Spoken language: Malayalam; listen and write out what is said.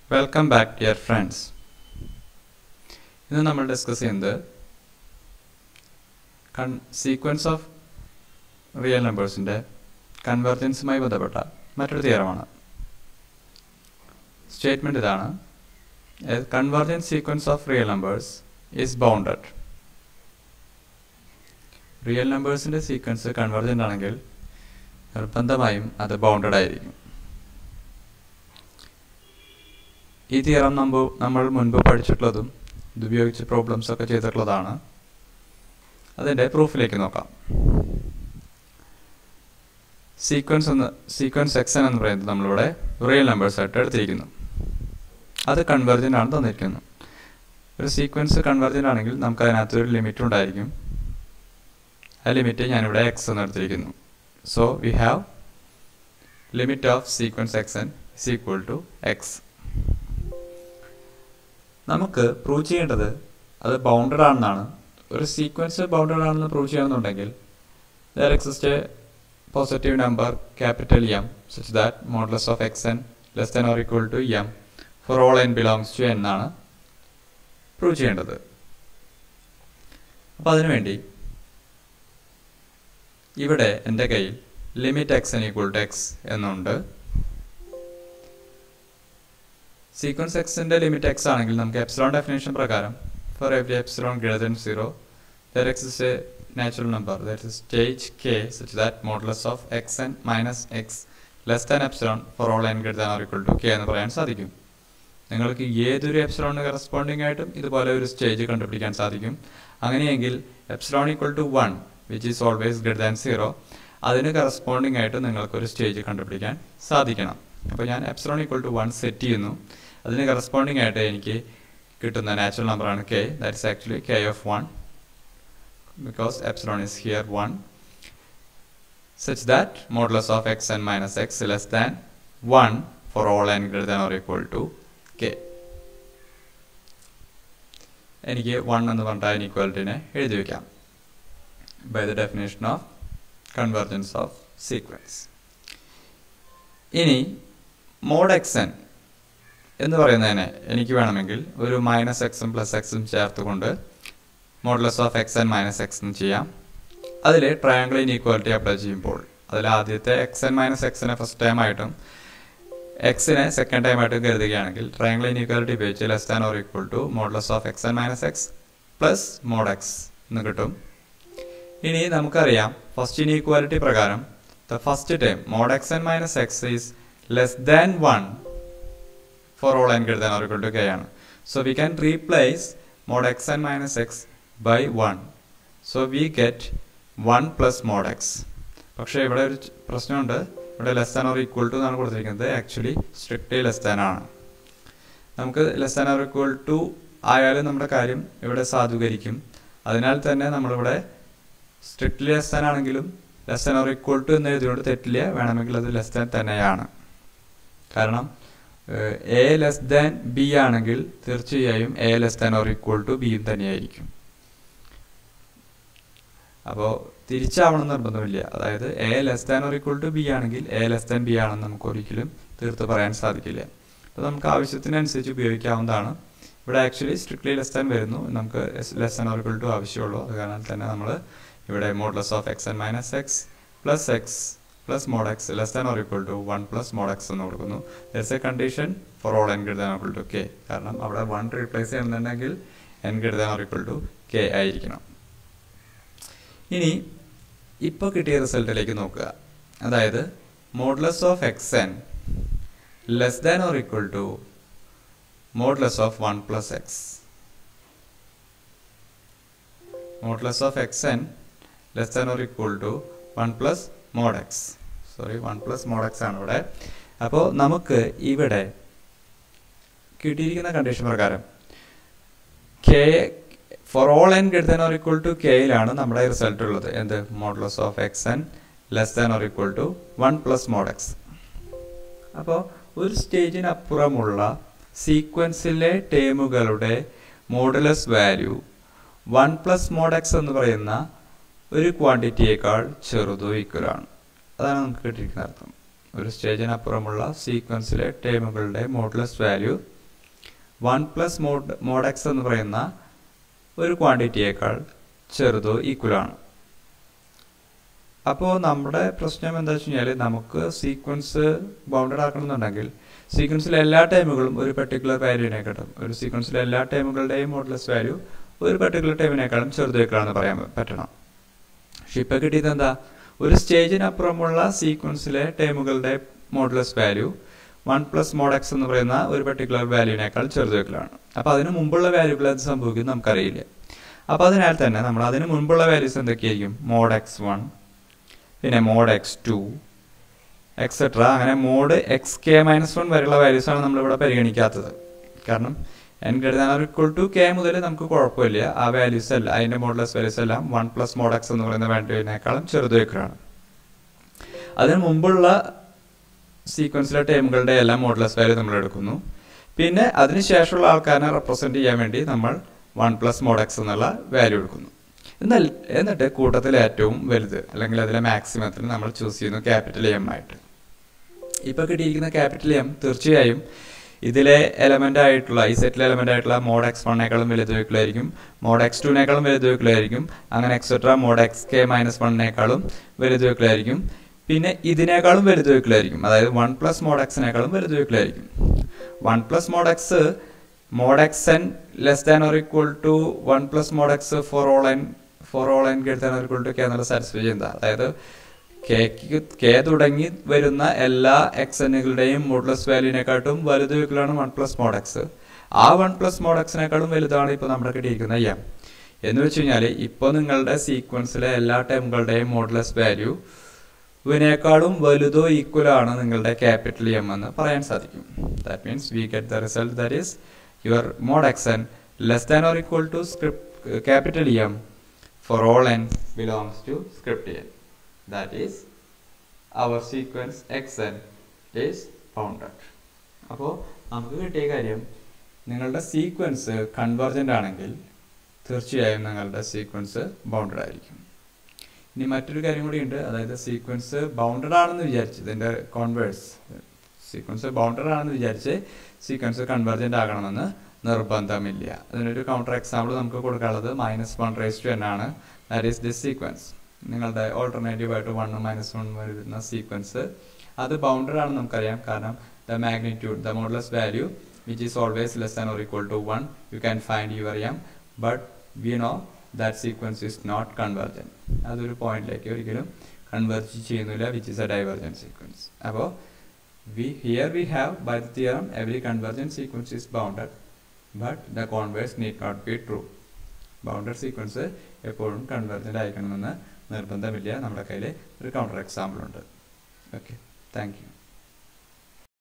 Welcome back, dear friends. ഇന്ന് നമ്മൾ ഡിസ്കസ് ചെയ്യുന്നത് സീക്വൻസ് ഓഫ് റിയൽ നമ്പേഴ്സിൻ്റെ കൺവെർജൻസുമായി ബന്ധപ്പെട്ട മറ്റൊരു തിയറമാണ്. സ്റ്റേറ്റ്മെൻറ്റ് ഇതാണ്: a convergent sequence of real numbers is bounded. Real നമ്പേഴ്സിൻ്റെ സീക്വൻസ് കൺവെർജൻ്റ് ആണെങ്കിൽ നിർബന്ധമായും അത് ബൗണ്ടഡ് ആയിരിക്കും. ഈ തിയറം നമ്മൾ മുൻപ് പഠിച്ചിട്ടുള്ളതും ഇതുപയോഗിച്ച് പ്രോബ്ലംസ് ഒക്കെ ചെയ്തിട്ടുള്ളതാണ്. അതിൻ്റെ പ്രൂഫിലേക്ക് നോക്കാം. സീക്വൻസ് എക്സൻ എന്ന് പറയുന്നത് നമ്മളിവിടെ റിയൽ നമ്പേഴ്സ് ആയിട്ട് എടുത്തിരിക്കുന്നു. അത് കൺവെർജൻ്റ് ആണ് തന്നിരിക്കുന്നു. ഒരു സീക്വൻസ് കൺവെർജൻ്റ് ആണെങ്കിൽ നമുക്ക് അതിനകത്തൊരു ലിമിറ്റ് ഉണ്ടായിരിക്കും. ആ ലിമിറ്റ് ഞാനിവിടെ എക്സ് എന്ന് എടുത്തിരിക്കുന്നു. So we have limit of sequence x n is equal to x. നമുക്ക് പ്രൂവ് ചെയ്യേണ്ടത് അത് ബൗണ്ടഡ് ആണെന്നാണ്. ഒരു സീക്വൻസ് ബൗണ്ടഡ് ആണെന്ന് പ്രൂവ് ചെയ്യണമെന്നുണ്ടെങ്കിൽ there exists a positive number capital M such that modulus of xn less than or equal to m for all n belongs to n എന്നാണ് പ്രൂവ് ചെയ്യേണ്ടത്. അപ്പോൾ അതിനുവേണ്ടി ഇവിടെ എൻ്റെ കയ്യിൽ limit xn equal to x എന്നുണ്ട്. സീക്വൻസ് എക്സിൻ്റെ ലിമിറ്റ് എക്സ് ആണെങ്കിൽ നമുക്ക് എപ്സിലോൺ ഡെഫിനേഷൻ പ്രകാരം for every epsilon greater than 0 there exists a natural number that is stage k such that modulus of xn minus x less than epsilon for all n greater than or equal to k എന്ന് പറയാൻ സാധിക്കും. നിങ്ങൾക്ക് ഏതൊരു എപ്സിലോണിന് കറസ്പോണ്ടിങ് ആയിട്ടും ഇതുപോലെ ഒരു സ്റ്റേജ് കണ്ടുപിടിക്കാൻ സാധിക്കും. അങ്ങനെയെങ്കിൽ epsilon equal to 1 which is always greater than 0 അതിന് കറസ്പോണ്ടിങ് ആയിട്ട് നിങ്ങൾക്കൊരു സ്റ്റേജ് കണ്ടുപിടിക്കാൻ സാധിക്കണം. അപ്പോൾ ഞാൻ എപ്സിലോൺ ഈക്വൽ ടു 1 സെറ്റ് ചെയ്യുന്നു. അതിന് കറസ്പോണ്ടിങ് ആയിട്ട് എനിക്ക് കിട്ടുന്ന നാച്ചുറൽ നമ്പറാണ് k. That is actually k of 1 because epsilon is here 1 such that modulus of xn minus x less than 1 for all n greater than or equal to k. എനിക്ക് 1 എന്ന് പറഞ്ഞ ഇനീക്വാലിറ്റിനെ എഴുതി വയ്ക്കാം by the definition of convergence of sequence. ഇനി മോഡ് xn എന്ന് പറയുന്നതിനെ എനിക്ക് വേണമെങ്കിൽ ഒരു മൈനസ് എക്സും പ്ലസ് എക്സും ചേർത്തുകൊണ്ട് modulus of x n minus x എന്ന് ചെയ്യാം. അതിൽ ട്രയാങ്കിൾ ഇനീക്വാലിറ്റി അപ്ലൈ ചെയ്യുമ്പോൾ അതിൽ ആദ്യത്തെ എക്സ് എൻ മൈനസ് എക്സിനെ ഫസ്റ്റ് ടൈം ആയിട്ടും എക്സിനെ സെക്കൻഡ് ടൈം ആയിട്ടും കരുതുകയാണെങ്കിൽ ട്രയാങ്കിൾ ഇനീക്വാലിറ്റി ഉപയോഗിച്ച് less than or equal to modulus of x n minus x plus mod x എന്ന് കിട്ടും. ഇനി നമുക്കറിയാം ഫസ്റ്റ് ഇനീക്വാലിറ്റി പ്രകാരം the first time mod x n minus x is less than 1 for all n greater than or equal to k ആണ്. So we can replace mod xn minus x by 1. So we get 1 plus mod x. പക്ഷേ ഇവിടെ ഒരു പ്രശ്നമുണ്ട്. ഇവിടെ less than or equal to എന്നാണ് കൊടുത്തിരിക്കുന്നത്. ആക്ച്വലി സ്ട്രിക്ട്ലി ലെസ് ദാൻ ആണ്. നമുക്ക് less than or equal to ആയാലും നമ്മുടെ കാര്യം ഇവിടെ സാധൂകരിക്കും. അതിനാൽ തന്നെ നമ്മളിവിടെ സ്ട്രിക്ട്ലി ലെസ് ദാൻ ആണെങ്കിലും less than or equal to എന്ന് എഴുതിയോണ്ട് തെറ്റില്ല. വേണമെങ്കിൽ അത് ലെസ് ദാൻ തന്നെയാണ്. കാരണം എ ലെസ് ദാൻ ബി ആണെങ്കിൽ തീർച്ചയായും A less than or equal to ബിയും തന്നെയായിരിക്കും. അപ്പോൾ തിരിച്ചാവണം നിർബന്ധമില്ല. അതായത് A less than or equal to B ആണെങ്കിൽ എ ലെസ് ദാൻ ബി ആണെന്ന് നമുക്ക് ഒരിക്കലും തീർത്ത് പറയാൻ സാധിക്കില്ല. അപ്പോൾ നമുക്ക് ആവശ്യത്തിനനുസരിച്ച് ഉപയോഗിക്കാവുന്നതാണ്. ഇവിടെ ആക്ച്വലി സ്ട്രിക്ട്ലി ലെസ് ദാൻ വരുന്നു. നമുക്ക് less than or equal to ആവശ്യമുള്ളൂ. അത് കാരണം തന്നെ നമ്മൾ ഇവിടെ modulus of x n minus x plus x plus mod x less than or equal to 1 plus mod x എന്ന് കൊടുക്കുന്നു. There is a condition for all n greater than or equal to k. കാരണം അവിടെ 1 റീപ്ലേസ് ചെയ്യുന്നുണ്ടെങ്കിൽ n greater than or equal to k ആയിരിക്കണം. ഇനി ഇപ്പോൾ കിട്ടിയ റിസൾട്ടിലേക്ക് നോക്കുക. അതായത് modulus of x n less than or equal to modulus of 1 plus x. Modulus of x n less than or equal to 1 plus mod x. 1 plus mod x ആണ് ഇവിടെ. അപ്പോൾ നമുക്ക് ഇവിടെ കിട്ടിയിരിക്കുന്ന കണ്ടീഷൻ പ്രകാരം K for all N greater than or equal to കെയിലാണ് നമ്മുടെ റിസൾട്ട് ഉള്ളത്. എന്ത്? Modulus of x n less than or equal to 1 plus mod X. അപ്പോൾ ഒരു സ്റ്റേജിനപ്പുറമുള്ള സീക്വൻസിലെ ടേമുകളുടെ modulus value 1 plus mod x എന്ന് പറയുന്ന ഒരു ക്വാണ്ടിറ്റിയേക്കാൾ ചെറുതോ ഈക്വലാണ്. അതാണ് നമുക്ക് കിട്ടിയിരിക്കുന്ന അർത്ഥം. ഒരു സ്റ്റേജിനപ്പുറമുള്ള സീക്വൻസിലെ ടേമുകളുടെ modulus value 1 plus mod x എന്ന് പറയുന്ന ഒരു ക്വാണ്ടിറ്റിയേക്കാൾ ചെറുതോ ഈക്വൽ ആണ്. അപ്പോൾ നമ്മുടെ പ്രശ്നം എന്താ വെച്ച് കഴിഞ്ഞാൽ നമുക്ക് സീക്വൻസ് ബൗണ്ടഡ് ആക്കണമെന്നുണ്ടെങ്കിൽ സീക്വൻസിലെ എല്ലാ ടൈമുകളും ഒരു പെർട്ടിക്കുലർ വാല്യൂവിനെക്കാട്ടും ഒരു സീക്വൻസിലെ എല്ലാ ടൈമുകളുടെയും മോഡുലസ് വാല്യൂ ഒരു പെർട്ടിക്കുലർ ടൈമിനേക്കാളും ചെറുതേക്കാളെന്ന് പറയാൻ പറ്റണം. പക്ഷെ ഇപ്പോൾ കിട്ടിയത് എന്താ, ഒരു സ്റ്റേജിനപ്പുറമുള്ള സീക്വൻസിലെ ടൈമുകളുടെ modulus value 1 plus mod x എന്ന് പറയുന്ന ഒരു പെർട്ടിക്കുലർ വാല്യൂവിനേക്കാൾ ചെറുതേക്കലാണ്. അപ്പോൾ അതിന് മുമ്പുള്ള വാല്യൂകൾ അത് സംഭവിക്കും നമുക്കറിയില്ല. അപ്പോൾ അതിനാൽ തന്നെ നമ്മൾ അതിന് മുൻപുള്ള വാല്യൂസ് എന്തൊക്കെയായിരിക്കും, മോഡ് x1 പിന്നെ മോഡ് x2 എക്സെട്ര, അങ്ങനെ മോഡ് xk-1 വരെയുള്ള വാല്യൂസാണ് നമ്മളിവിടെ പരിഗണിക്കാത്തത്. കാരണം n>k മുതൽ നമുക്ക് കുഴപ്പമില്ല, ആ വാല്യൂസ് അല്ല അതിൻ്റെ മോഡുലസ് വാല്യൂസ് എല്ലാം 1 പ്ലസ് മോഡ് എക്സ് എന്ന് പറയുന്ന വാല്യൂവിനേക്കാളും ചെറുതേക്കാണ്. അതിന് മുമ്പുള്ള സീക്വൻസിലെ ടൈമുകളുടെ എല്ലാം മോഡുലസ് വാല്യൂ നമ്മൾ എടുക്കുന്നു. പിന്നെ അതിനുശേഷമുള്ള ആൾക്കാരെ റെപ്രസെൻറ്റ് ചെയ്യാൻ വേണ്ടി നമ്മൾ 1 പ്ലസ് മോഡ് എക്സ് എന്നുള്ള വാല്യൂ എടുക്കുന്നു. എന്നിട്ട് കൂട്ടത്തിൽ ഏറ്റവും വലുത് അല്ലെങ്കിൽ അതിലെ മാക്സിമത്തിന് നമ്മൾ ചൂസ് ചെയ്യുന്നു ക്യാപിറ്റൽ എം ആയിട്ട്. ഇപ്പോൾ കിട്ടിയിരിക്കുന്ന ക്യാപിറ്റൽ എം തീർച്ചയായും ഇതിലെ എലമെൻ്റ് ആയിട്ടുള്ള ഈ സെറ്റിലെ എലമെൻ്റ് ആയിട്ടുള്ള മോഡ് x1നേക്കാളും വലുത് വയ്ക്കലായിരിക്കും, മോഡ് x2നേക്കാളും വലുത് വയ്ക്കലായിരിക്കും, അങ്ങനെ എക്സെട്ര മോഡ് xk-1നേക്കാളും വലുത് വയ്ക്കലായിരിക്കും, പിന്നെ ഇതിനേക്കാളും വലുത് വയ്ക്കലായിരിക്കും, അതായത് 1 പ്ലസ് മോഡ് എക്സിനേക്കാളും വലുത് വയ്ക്കലായിരിക്കും. 1 plus mod x mod xn less than or equal to 1 plus mod x for all n greater than or equal to k എന്നുള്ള സാറ്റിസ്ഫൈ ചെയ്യുന്നത്. അതായത് k തുടങ്ങി വരുന്ന എല്ലാ xnകളുടെയും മോഡുലസ് വാല്യൂവിനെക്കാട്ടും വലുത് വയ്ക്കലാണ് 1 പ്ലസ് മോഡ് എക്സ്. ആ 1 പ്ലസ് മോഡ് എക്സിനേക്കാളും വലുതാണ് ഇപ്പോൾ നമ്മുടെ കിട്ടിയിരിക്കുന്ന എം. എന്ന് വെച്ച് കഴിഞ്ഞാൽ ഇപ്പോൾ നിങ്ങളുടെ സീക്വൻസിലെ എല്ലാ ടൈമുകളുടെയും മോഡുലസ് വാല്യൂവിനേക്കാളും വലുതോ ഈക്വൽ ആണ് നിങ്ങളുടെ ക്യാപിറ്റൽ എം എന്ന് പറയാൻ സാധിക്കും. That means we get the result that is your mod xn less than or equal to capital M for all n belongs to script n. That is our sequence xn is bounded. അപ്പോൾ നമുക്ക് കിട്ടിയ കാര്യം, നിങ്ങളുടെ സീക്വൻസ് കൺവെർജൻ്റ് ആണെങ്കിൽ തീർച്ചയായും നിങ്ങളുടെ സീക്വൻസ് ബൗണ്ടഡ് ആയിരിക്കും. ഇനി മറ്റൊരു കാര്യം കൂടിയുണ്ട്, അതായത് സീക്വൻസ് ബൗണ്ടഡ് ആണെന്ന് വിചാരിച്ച് ഇതിൻ്റെ കോൺവേഴ്സ് സീക്വൻസ് ബൗണ്ടഡ് ആണെന്ന് വിചാരിച്ച് സീക്വൻസ് കൺവെർജൻ്റ് ആകണമെന്ന് നിർബന്ധമില്ല. അതിനൊരു കൗണ്ടർ എക്സാമ്പിൾ നമുക്ക് കൊടുക്കാനുള്ളത് -1n ആണ്. That is this sequence. നിങ്ങളുടെ ഓൾട്ടർനേറ്റീവായിട്ട് 1 -1 വരുന്ന സീക്വൻസ് അത് ബൗണ്ടഡ് ആണെന്ന് നമുക്കറിയാം. കാരണം the magnitude the modulus value which is always less than or equal to 1 you can find your M, but we know that sequence is not convergent. അതൊരു പോയിന്റിലേക്ക് ഒരിക്കലും കൺവെർജ് ചെയ്യുന്നില്ല, which is a divergent sequence. അപ്പോൾ here we have by the theorem every convergent sequence is bounded, but the converse need not be true. Bounded sequence എപ്പോഴും കൺവെർജൻ്റ് ആയിരിക്കണമെന്ന് നിർബന്ധമില്ല. നമ്മുടെ കയ്യിൽ ഒരു കൗണ്ടർ എക്സാമ്പിൾ ഉണ്ട്. Okay, thank U.